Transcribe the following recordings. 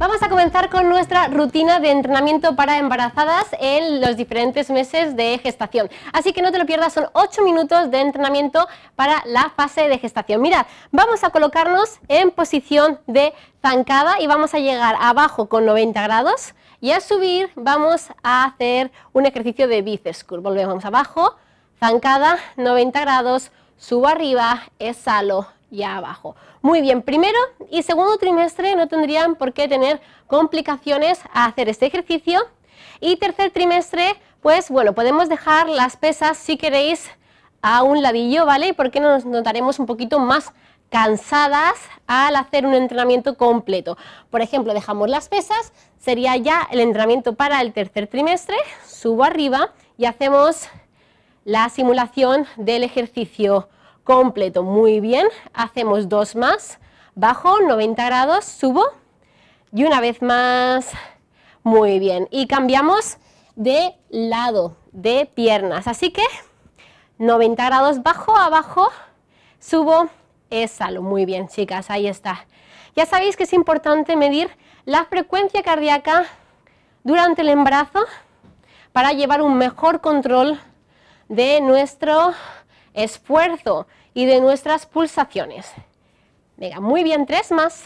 Vamos a comenzar con nuestra rutina de entrenamiento para embarazadas en los diferentes meses de gestación. Así que no te lo pierdas, son 8 minutos de entrenamiento para la fase de gestación. Mirad, vamos a colocarnos en posición de zancada y vamos a llegar abajo con 90 grados y al subir vamos a hacer un ejercicio de bíceps curl. Volvemos abajo, zancada, 90 grados, subo arriba, exhalo y abajo. Muy bien, primero y segundo trimestre no tendrían por qué tener complicaciones a hacer este ejercicio. Y tercer trimestre, pues bueno, podemos dejar las pesas si queréis a un ladillo, ¿vale? Porque nos notaremos un poquito más cansadas al hacer un entrenamiento completo. Por ejemplo, dejamos las pesas, sería ya el entrenamiento para el tercer trimestre, subo arriba y hacemos la simulación del ejercicio completo. Muy bien, hacemos 2 más, bajo, 90 grados, subo y una vez más, muy bien. Y cambiamos de lado, de piernas, así que 90 grados, bajo, abajo, subo, exhalo. Muy bien, chicas, ahí está. Ya sabéis que es importante medir la frecuencia cardíaca durante el embarazo para llevar un mejor control de nuestro esfuerzo y de nuestras pulsaciones. Venga, muy bien, 3 más.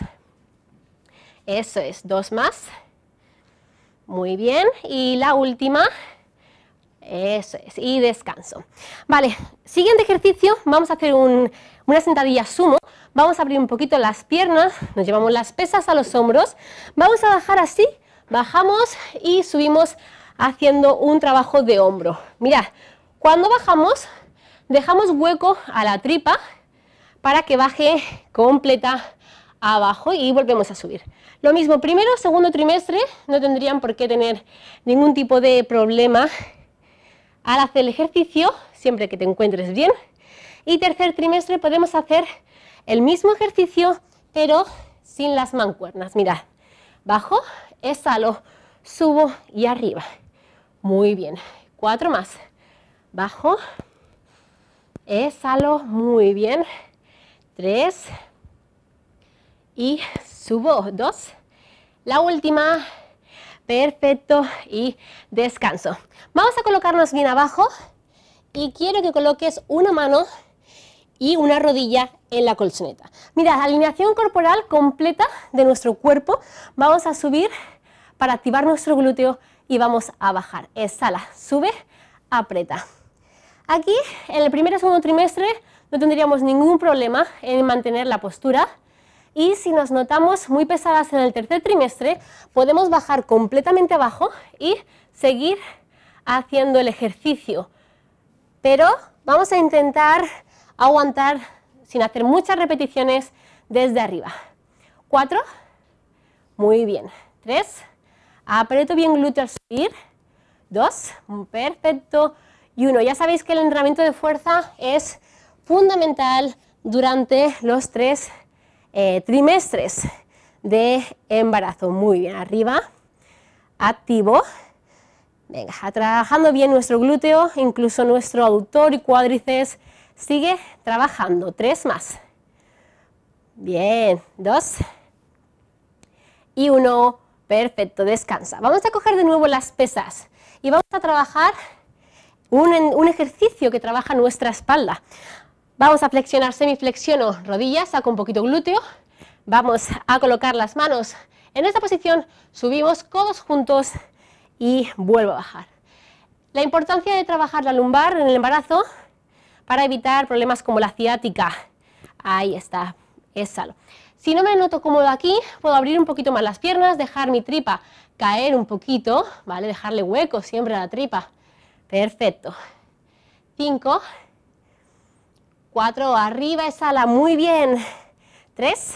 Eso es, 2 más. Muy bien, y la última. Eso es, y descanso. Vale, siguiente ejercicio, vamos a hacer una sentadilla sumo. Vamos a abrir un poquito las piernas, nos llevamos las pesas a los hombros. Vamos a bajar así, bajamos y subimos haciendo un trabajo de hombro. Mirad, cuando bajamos, dejamos hueco a la tripa para que baje completa abajo y volvemos a subir. Lo mismo, primero, segundo trimestre, no tendrían por qué tener ningún tipo de problema al hacer el ejercicio, siempre que te encuentres bien. Y tercer trimestre podemos hacer el mismo ejercicio, pero sin las mancuernas. Mirad, bajo, exhalo, subo y arriba. Muy bien, 4 más. Bajo, exhalo, muy bien, 3 y subo, 2, la última, perfecto, y descanso. Vamos a colocarnos bien abajo y quiero que coloques una mano y una rodilla en la colchoneta. Mirad, alineación corporal completa de nuestro cuerpo. Vamos a subir para activar nuestro glúteo y vamos a bajar. Exhala, sube, aprieta. Aquí, en el primer y segundo trimestre, no tendríamos ningún problema en mantener la postura. Y si nos notamos muy pesadas en el tercer trimestre, podemos bajar completamente abajo y seguir haciendo el ejercicio. Pero vamos a intentar aguantar sin hacer muchas repeticiones desde arriba. 4, muy bien. 3, aprieto bien glúteo al subir. 2, perfecto. Y 1, ya sabéis que el entrenamiento de fuerza es fundamental durante los 3 trimestres de embarazo. Muy bien, arriba, activo. Venga, trabajando bien nuestro glúteo, incluso nuestro aductor y cuádriceps sigue trabajando. 3 más. Bien, 2 y 1, perfecto, descansa. Vamos a coger de nuevo las pesas y vamos a trabajar un ejercicio que trabaja nuestra espalda. Vamos a flexionar, semiflexiono rodillas, saco un poquito glúteo. Vamos a colocar las manos en esta posición, subimos codos juntos y vuelvo a bajar. La importancia de trabajar la lumbar en el embarazo para evitar problemas como la ciática. Ahí está, exhalo. Si no me noto cómodo aquí, puedo abrir un poquito más las piernas, dejar mi tripa caer un poquito, ¿vale? Dejarle hueco siempre a la tripa. Perfecto. 5, 4, arriba, exhala, muy bien. 3,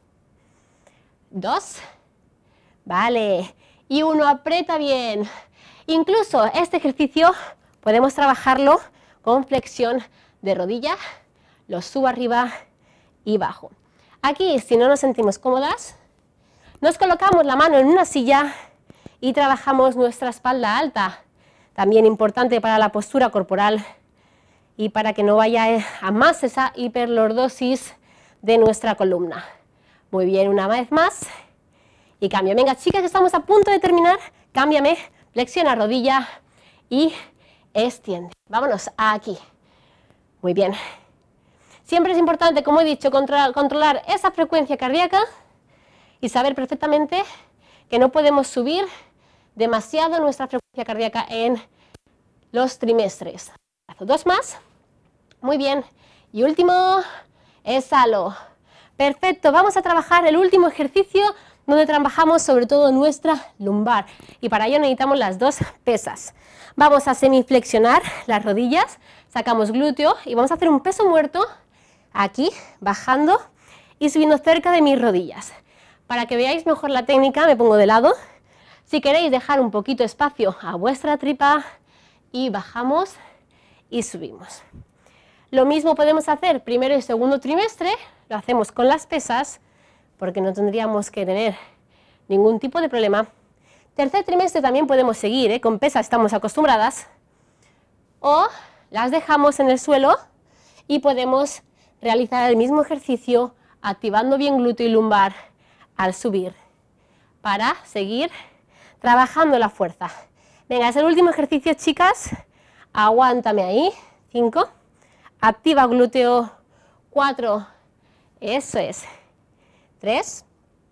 2, vale. Y 1, aprieta bien. Incluso este ejercicio podemos trabajarlo con flexión de rodilla, lo subo arriba y bajo. Aquí, si no nos sentimos cómodas, nos colocamos la mano en una silla y trabajamos nuestra espalda alta. También importante para la postura corporal y para que no vaya a más esa hiperlordosis de nuestra columna. Muy bien, una vez más. y cambio. Venga, chicas, que estamos a punto de terminar, cámbiame, flexiona rodilla y extiende. Vámonos aquí. Muy bien. Siempre es importante, como he dicho, controlar esa frecuencia cardíaca y saber perfectamente que no podemos subir demasiado nuestra frecuencia cardíaca en los trimestres. 2 más. Muy bien. Y último, exhalo. Perfecto. Vamos a trabajar el último ejercicio donde trabajamos sobre todo nuestra lumbar. Y para ello necesitamos las 2 pesas. Vamos a semiflexionar las rodillas, sacamos glúteo y vamos a hacer un peso muerto aquí, bajando y subiendo cerca de mis rodillas. Para que veáis mejor la técnica, me pongo de lado. Si queréis dejar un poquito espacio a vuestra tripa y bajamos y subimos. Lo mismo podemos hacer primero y segundo trimestre, lo hacemos con las pesas, porque no tendríamos que tener ningún tipo de problema. Tercer trimestre también podemos seguir, con pesas estamos acostumbradas, o las dejamos en el suelo y podemos realizar el mismo ejercicio activando bien glúteo y lumbar al subir para seguir trabajando la fuerza. Venga, es el último ejercicio, chicas. Aguántame ahí. 5. Activa glúteo. 4. Eso es. 3.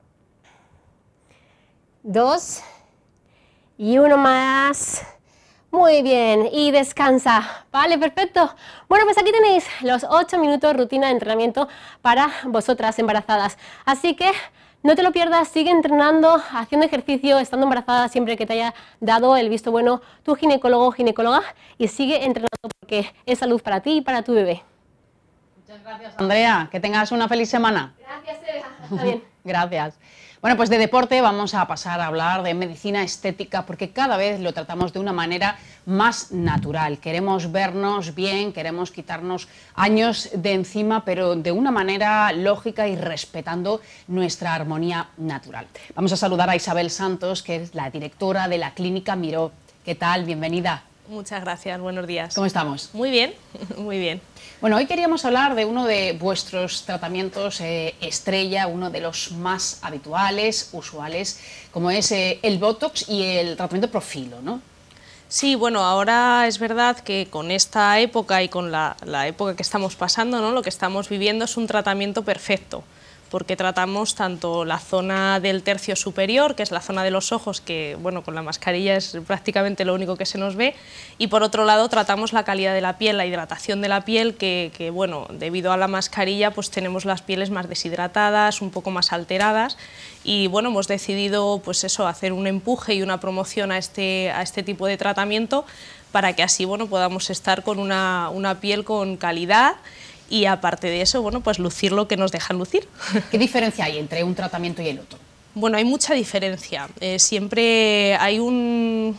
2. Y 1 más. Muy bien, y descansa. Vale, perfecto. Bueno, pues aquí tenéis los 8 minutos rutina de entrenamiento para vosotras embarazadas. Así que no te lo pierdas, sigue entrenando, haciendo ejercicio, estando embarazada siempre que te haya dado el visto bueno tu ginecólogo o ginecóloga, y sigue entrenando porque es salud para ti y para tu bebé. Muchas gracias, Andrea. Que tengas una feliz semana. Gracias, Eva. Está bien. Gracias. Bueno, pues de deporte vamos a pasar a hablar de medicina estética, porque cada vez lo tratamos de una manera más natural. Queremos vernos bien, queremos quitarnos años de encima, pero de una manera lógica y respetando nuestra armonía natural. Vamos a saludar a Isabel Santos, que es la directora de la Clínica Miró. ¿Qué tal? Bienvenida. Muchas gracias, buenos días. ¿Cómo estamos? Muy bien, muy bien. Bueno, hoy queríamos hablar de uno de vuestros tratamientos estrella, uno de los más habituales, usuales, como es el Botox y el tratamiento Profilo, ¿no? Sí, bueno, ahora es verdad que con esta época y con la época que estamos pasando, ¿no? Lo que estamos viviendo es un tratamiento perfecto, porque tratamos tanto la zona del tercio superior, que es la zona de los ojos, que bueno, con la mascarilla es prácticamente lo único que se nos ve, y por otro lado tratamos la calidad de la piel, la hidratación de la piel, que bueno, debido a la mascarilla pues tenemos las pieles más deshidratadas, un poco más alteradas, y bueno, hemos decidido pues eso, hacer un empuje y una promoción a este tipo de tratamiento para que así bueno, podamos estar con una piel con calidad. Y aparte de eso, bueno, pues lucir lo que nos dejan lucir. ¿Qué diferencia hay entre un tratamiento y el otro? Bueno, hay mucha diferencia. Siempre hay una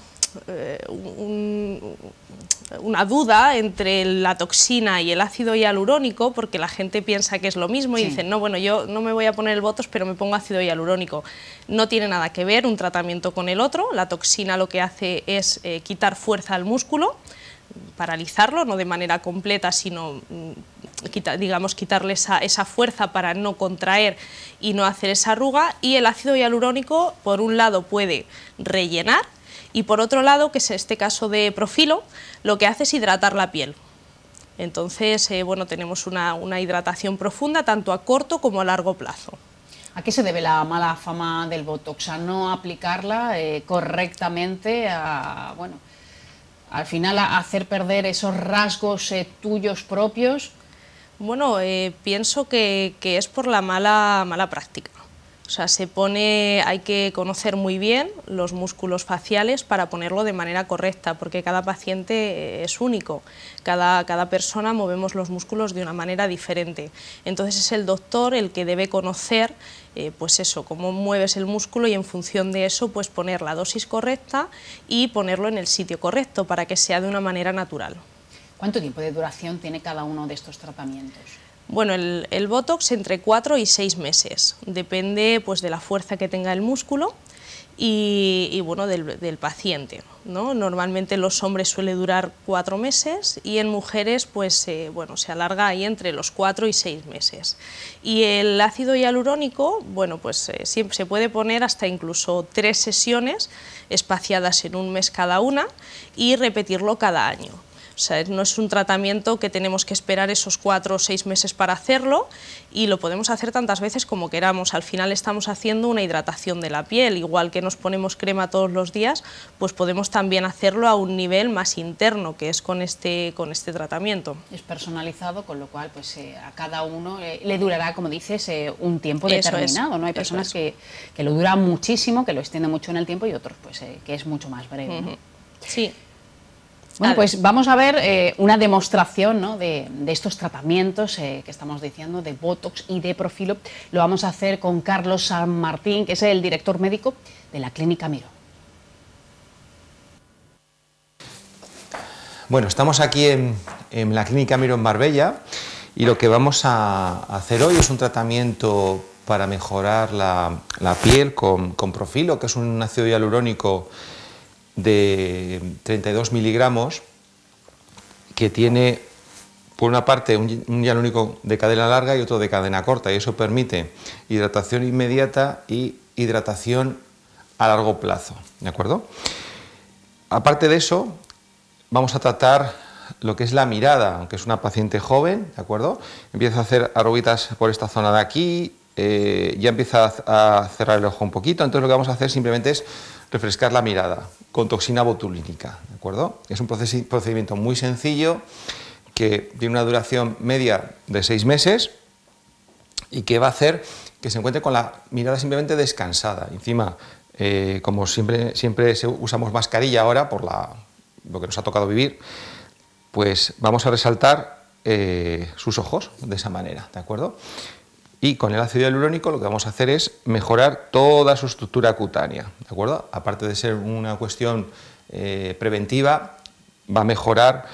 duda entre la toxina y el ácido hialurónico, porque la gente piensa que es lo mismo y dicen, no, bueno, yo no me voy a poner el Botox, pero me pongo ácido hialurónico. No tiene nada que ver un tratamiento con el otro. La toxina lo que hace es quitar fuerza al músculo, paralizarlo, no de manera completa, sino digamos quitarle esa fuerza para no contraer y no hacer esa arruga, y el ácido hialurónico por un lado puede rellenar y por otro lado, que es este caso de Profilo, lo que hace es hidratar la piel. Entonces, bueno, tenemos una hidratación profunda tanto a corto como a largo plazo. ¿A qué se debe la mala fama del Botox? ¿A no aplicarla correctamente? Bueno, al final a hacer perder esos rasgos tuyos propios. Bueno, pienso que es por la mala práctica. O sea, hay que conocer muy bien los músculos faciales para ponerlo de manera correcta, porque cada paciente es único, cada persona movemos los músculos de una manera diferente. Entonces es el doctor el que debe conocer pues eso, cómo mueves el músculo, y en función de eso pues poner la dosis correcta y ponerlo en el sitio correcto para que sea de una manera natural. ¿Cuánto tiempo de duración tiene cada uno de estos tratamientos? Bueno, el Botox entre 4 y 6 meses, depende pues de la fuerza que tenga el músculo y bueno, del paciente, ¿no? Normalmente en los hombres suele durar 4 meses y en mujeres pues bueno, se alarga ahí entre los 4 y 6 meses. Y el ácido hialurónico, bueno, pues siempre se puede poner hasta incluso 3 sesiones espaciadas en un mes cada una y repetirlo cada año. O sea, no es un tratamiento que tenemos que esperar esos 4 o 6 meses para hacerlo y lo podemos hacer tantas veces como queramos. Al final estamos haciendo una hidratación de la piel, igual que nos ponemos crema todos los días, pues podemos también hacerlo a un nivel más interno, que es con este tratamiento. Es personalizado, con lo cual pues a cada uno le durará, como dices, un tiempo Eso determinado, es, ¿no? Hay personas que lo duran muchísimo, que lo extienden mucho en el tiempo y otros pues que es mucho más breve, ¿no? Sí. Bueno, pues vamos a ver una demostración, ¿no?, de estos tratamientos que estamos diciendo, de Botox y de Profilo. Lo vamos a hacer con Carlos San Martín, que es el director médico de la Clínica Miró. Bueno, estamos aquí en la Clínica Miró en Marbella y lo que vamos a hacer hoy es un tratamiento para mejorar la piel con Profilo, que es un ácido hialurónico de 32 miligramos, que tiene por una parte un hialurónico de cadena larga y otro de cadena corta, y eso permite hidratación inmediata y hidratación a largo plazo, ¿de acuerdo? Aparte de eso, vamos a tratar lo que es la mirada, aunque es una paciente joven, ¿de acuerdo? Empieza a hacer arruguitas por esta zona de aquí, ya empieza a cerrar el ojo un poquito, entonces lo que vamos a hacer simplemente es refrescar la mirada con toxina botulínica, ¿de acuerdo? Es un procedimiento muy sencillo que tiene una duración media de 6 meses y que va a hacer que se encuentre con la mirada simplemente descansada. Encima, como siempre usamos mascarilla ahora por lo que nos ha tocado vivir, pues vamos a resaltar sus ojos de esa manera, ¿de acuerdo? Y con el ácido hialurónico lo que vamos a hacer es mejorar toda su estructura cutánea, ¿de acuerdo? Aparte de ser una cuestión preventiva, va a mejorar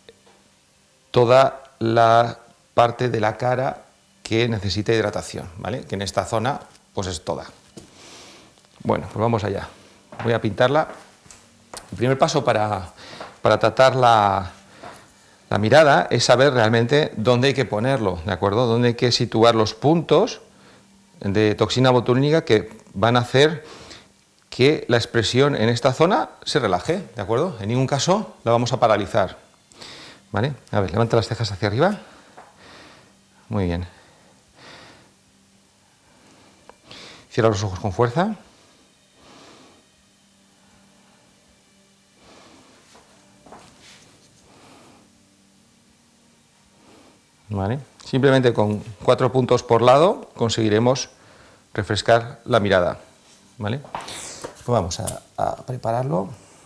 toda la parte de la cara que necesita hidratación, ¿vale? Que en esta zona pues es toda. Bueno, pues vamos allá. Voy a pintarla. El primer paso para tratar la mirada es saber realmente dónde hay que ponerlo, ¿de acuerdo? Dónde hay que situar los puntos de toxina botulínica que van a hacer que la expresión en esta zona se relaje, ¿de acuerdo? En ningún caso la vamos a paralizar, ¿vale? A ver, levanta las cejas hacia arriba. Muy bien. Cierra los ojos con fuerza. ¿Vale? Simplemente con 4 puntos por lado conseguiremos refrescar la mirada, ¿vale? Pues vamos a prepararlo.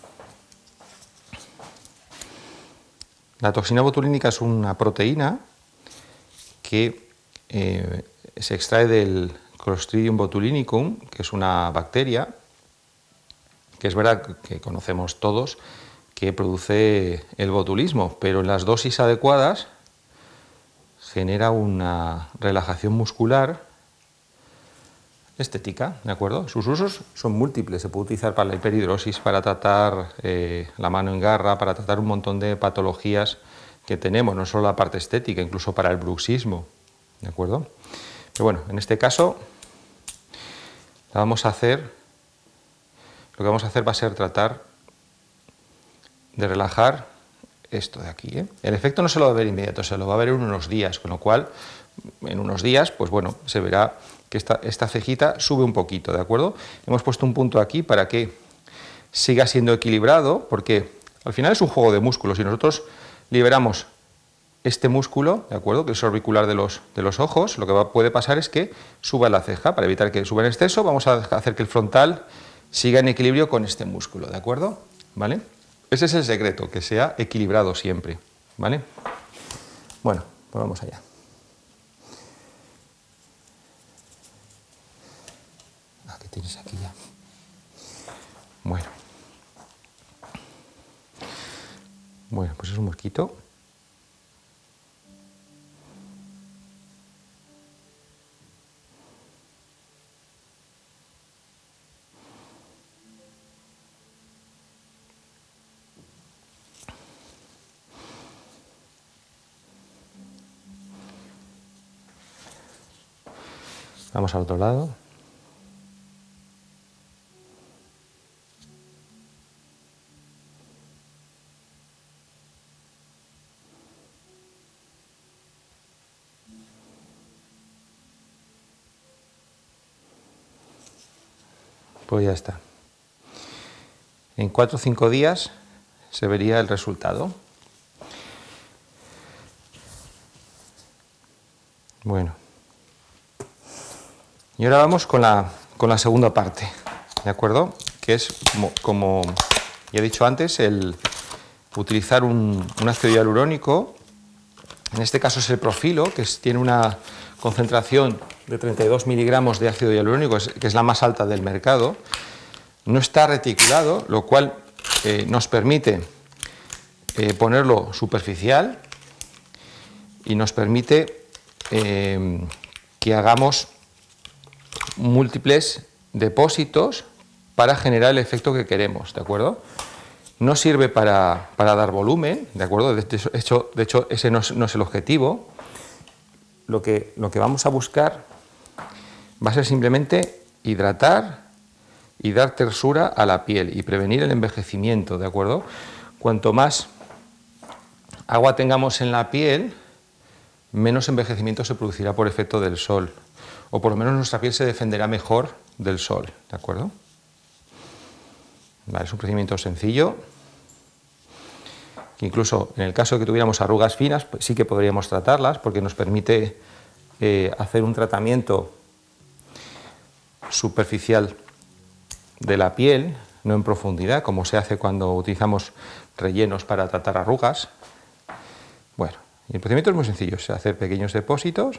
La toxina botulínica es una proteína que se extrae del Clostridium botulinicum, que es una bacteria, que es verdad que conocemos todos que produce el botulismo, pero en las dosis adecuadas genera una relajación muscular estética, ¿de acuerdo? Sus usos son múltiples, se puede utilizar para la hiperhidrosis, para tratar la mano en garra, para tratar un montón de patologías que tenemos, no solo la parte estética, incluso para el bruxismo, ¿de acuerdo? Pero bueno, en este caso lo que vamos a hacer va a ser tratar de relajar esto de aquí, ¿eh? El efecto no se lo va a ver inmediato, se lo va a ver en unos días, con lo cual en unos días, pues bueno, se verá que esta cejita sube un poquito, ¿de acuerdo? Hemos puesto un punto aquí para que siga siendo equilibrado, porque al final es un juego de músculos y nosotros liberamos este músculo, ¿de acuerdo?, que es orbicular de los ojos, lo que puede pasar es que suba la ceja. Para evitar que suba en exceso, vamos a hacer que el frontal siga en equilibrio con este músculo, ¿de acuerdo? ¿Vale? Ese es el secreto, que sea equilibrado siempre, ¿vale? Bueno, pues vamos allá. Ah, ¿qué tienes aquí ya? Bueno. Bueno, pues es un mosquito. Vamos al otro lado. Pues ya está. En 4 o 5 días se vería el resultado. Bueno. Y ahora vamos con la segunda parte, ¿de acuerdo? Que es, como ya he dicho antes, el utilizar un ácido hialurónico. En este caso es el Profilo, que tiene una concentración de 32 miligramos de ácido hialurónico, que es la más alta del mercado. No está reticulado, lo cual nos permite ponerlo superficial y nos permite que hagamos múltiples depósitos para generar el efecto que queremos, ¿de acuerdo? No sirve para dar volumen, ¿de acuerdo? De hecho ese no es el objetivo. Lo que vamos a buscar va a ser simplemente hidratar y dar tersura a la piel y prevenir el envejecimiento, ¿de acuerdo? Cuanto más agua tengamos en la piel, menos envejecimiento se producirá por efecto del sol, o por lo menos nuestra piel se defenderá mejor del sol, ¿de acuerdo? Vale, es un procedimiento sencillo, que incluso en el caso de que tuviéramos arrugas finas, pues sí que podríamos tratarlas, porque nos permite hacer un tratamiento superficial de la piel, no en profundidad, como se hace cuando utilizamos rellenos para tratar arrugas. Bueno, y el procedimiento es muy sencillo, es hacer pequeños depósitos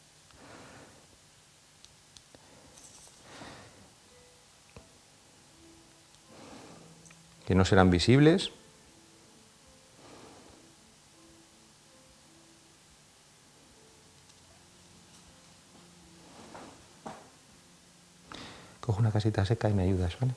que no serán visibles. Cojo una casita seca y me ayudas, ¿vale?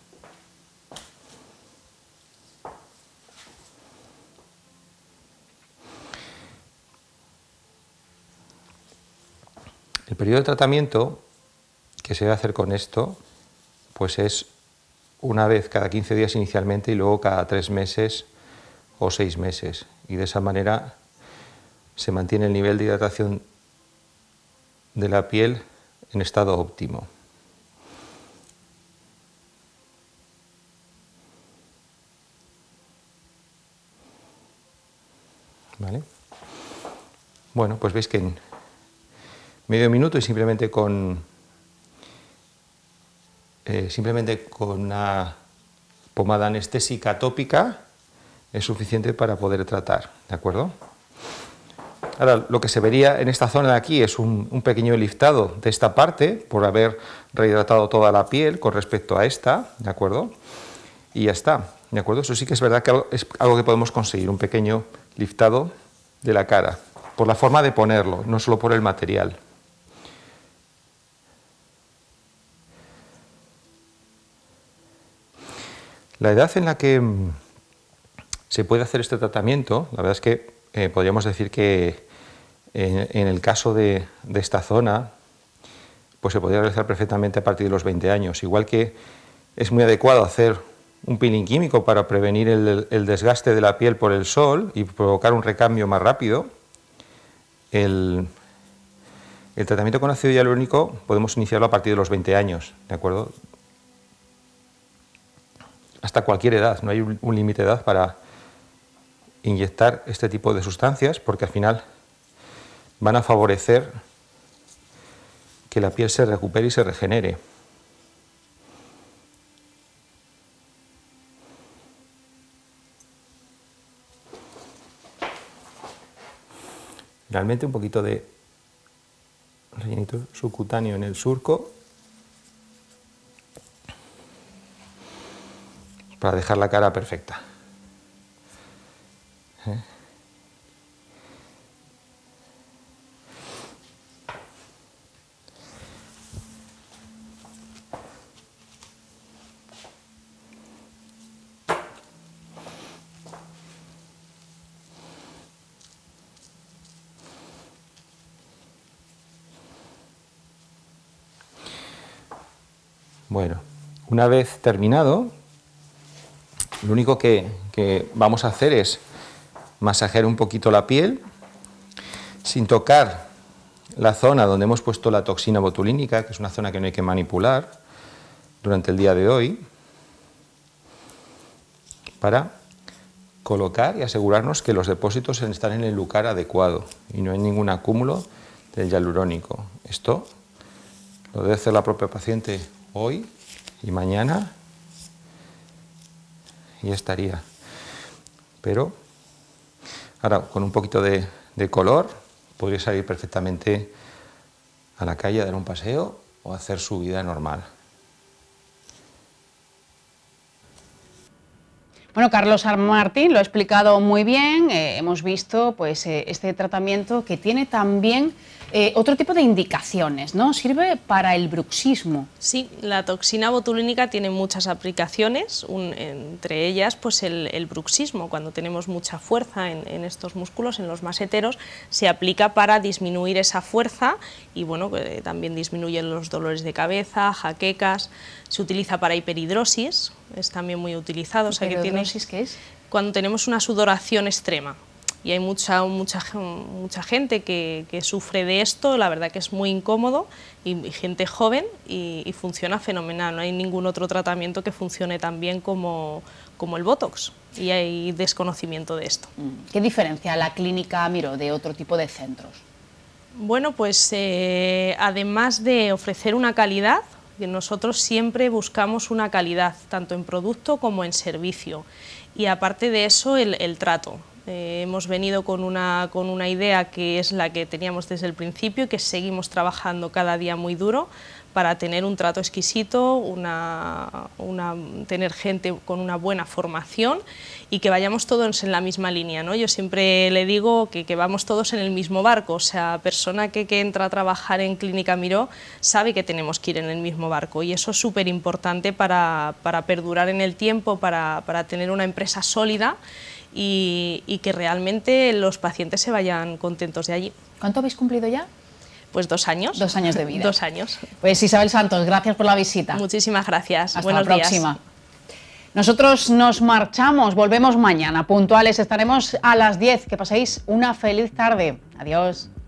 El periodo de tratamiento que se debe hacer con esto, pues es una vez cada 15 días inicialmente y luego cada 3 meses o 6 meses. Y de esa manera se mantiene el nivel de hidratación de la piel en estado óptimo. ¿Vale? Bueno, pues veis que en medio minuto y simplemente con una pomada anestésica tópica es suficiente para poder tratar, ¿de acuerdo? Ahora, lo que se vería en esta zona de aquí es un pequeño liftado de esta parte por haber rehidratado toda la piel con respecto a esta, ¿de acuerdo? Y ya está, ¿de acuerdo? Eso sí que es verdad que es algo que podemos conseguir, un pequeño liftado de la cara, por la forma de ponerlo, no solo por el material. La edad en la que se puede hacer este tratamiento, la verdad es que podríamos decir que en el caso de esta zona, pues se podría realizar perfectamente a partir de los 20 años, igual que es muy adecuado hacer un peeling químico para prevenir el desgaste de la piel por el sol y provocar un recambio más rápido. El tratamiento con ácido hialurónico podemos iniciarlo a partir de los 20 años, ¿de acuerdo? Hasta cualquier edad, no hay un límite de edad para inyectar este tipo de sustancias, porque al final van a favorecer que la piel se recupere y se regenere. Realmente un poquito de rellenito subcutáneo en el surco para dejar la cara perfecta. Bueno, una vez terminado, lo único que vamos a hacer es masajear un poquito la piel sin tocar la zona donde hemos puesto la toxina botulínica, que es una zona que no hay que manipular durante el día de hoy, para colocar y asegurarnos que los depósitos están en el lugar adecuado y no hay ningún acúmulo del hialurónico. Esto lo debe hacer la propia paciente hoy y mañana y ya estaría. Pero ahora con un poquito de color podría salir perfectamente a la calle a dar un paseo o hacer su vida normal. Bueno, Carlos Martín lo ha explicado muy bien. Hemos visto pues, este tratamiento que tiene también otro tipo de indicaciones, ¿no? Sirve para el bruxismo. Sí, la toxina botulínica tiene muchas aplicaciones, entre ellas pues el bruxismo. Cuando tenemos mucha fuerza en estos músculos, en los maseteros, se aplica para disminuir esa fuerza y bueno, también disminuyen los dolores de cabeza, jaquecas. Se utiliza para hiperhidrosis, es también muy utilizado. O sea, ¿Hiperhidrosis qué es? Cuando tenemos una sudoración extrema. Y hay mucha gente que sufre de esto, la verdad que es muy incómodo, y gente joven, y funciona fenomenal. No hay ningún otro tratamiento que funcione tan bien como el Botox, y hay desconocimiento de esto. ¿Qué diferencia la clínica Miró de otro tipo de centros? Bueno, pues además de ofrecer una calidad, nosotros siempre buscamos una calidad, tanto en producto como en servicio, y aparte de eso el trato. Hemos venido con una idea que es la que teníamos desde el principio y que seguimos trabajando cada día muy duro para tener un trato exquisito, tener gente con una buena formación y que vayamos todos en la misma línea, ¿no? Yo siempre le digo que vamos todos en el mismo barco, o sea, persona que entra a trabajar en Clínica Miró sabe que tenemos que ir en el mismo barco y eso es súper importante para perdurar en el tiempo, para tener una empresa sólida y que realmente los pacientes se vayan contentos de allí. ¿Cuánto habéis cumplido ya? Pues 2 años. 2 años de vida. 2 años. Pues Isabel Santos, gracias por la visita. Muchísimas gracias. Hasta Buenos la próxima. días. Nosotros nos marchamos, volvemos mañana, puntuales, estaremos a las 10. Que paséis una feliz tarde. Adiós.